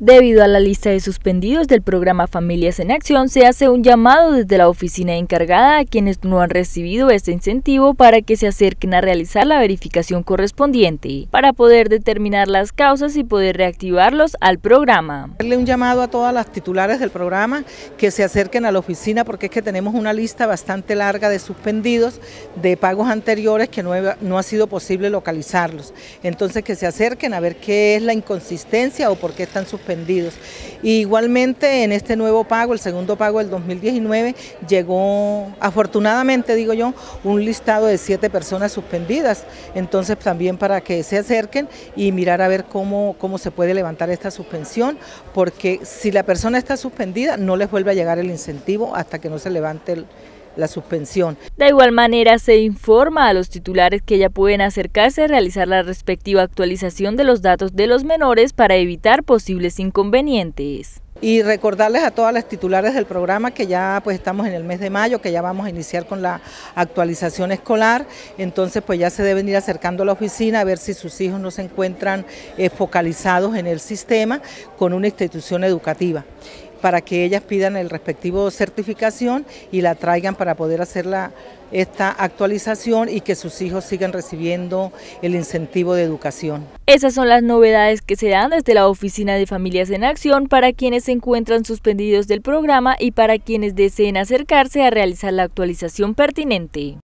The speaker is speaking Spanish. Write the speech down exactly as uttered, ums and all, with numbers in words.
Debido a la lista de suspendidos del programa Familias en Acción, se hace un llamado desde la oficina encargada a quienes no han recibido este incentivo para que se acerquen a realizar la verificación correspondiente para poder determinar las causas y poder reactivarlos al programa. Darle un llamado a todas las titulares del programa que se acerquen a la oficina porque es que tenemos una lista bastante larga de suspendidos de pagos anteriores que no, he, no ha sido posible localizarlos. Entonces que se acerquen a ver qué es la inconsistencia o por qué están suspendidos. Y igualmente en este nuevo pago, el segundo pago del dos mil diecinueve, llegó afortunadamente, digo yo, un listado de siete personas suspendidas. Entonces también para que se acerquen y mirar a ver cómo, cómo se puede levantar esta suspensión, porque si la persona está suspendida no les vuelve a llegar el incentivo hasta que no se levante el la suspensión. De igual manera se informa a los titulares que ya pueden acercarse a realizar la respectiva actualización de los datos de los menores para evitar posibles inconvenientes. Y recordarles a todas las titulares del programa que ya pues estamos en el mes de mayo, que ya vamos a iniciar con la actualización escolar, entonces pues ya se deben ir acercando a la oficina a ver si sus hijos no se encuentran eh, focalizados en el sistema con una institución educativa, para que ellas pidan el respectivo certificación y la traigan para poder hacer la, esta actualización y que sus hijos sigan recibiendo el incentivo de educación. Esas son las novedades que se dan desde la Oficina de Familias en Acción para quienes se encuentran suspendidos del programa y para quienes deseen acercarse a realizar la actualización pertinente.